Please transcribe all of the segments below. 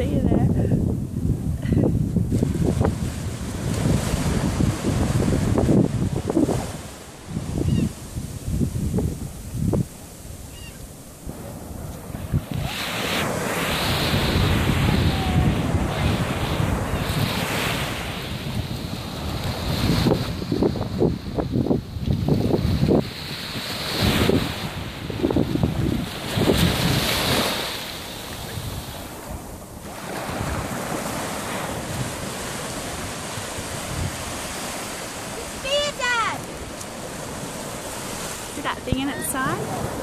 see you there. See that thing in its side?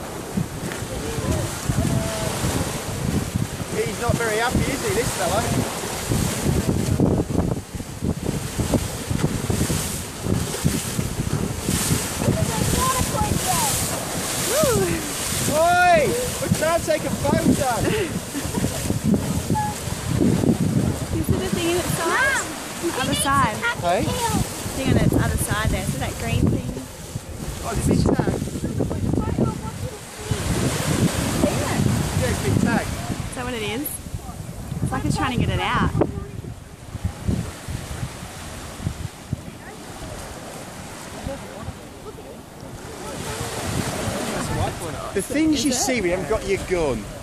He's not very happy, is he, this fella? Oi! We're trying to take a photo! You see the thing in its side? Mom, Other side. Hey? Thing on its other side there. See that green thing? Oh, is it tag? Yeah, it's been tagged. Is that what it is? It's like it's trying to get it out. The things you see, we haven't got your gun.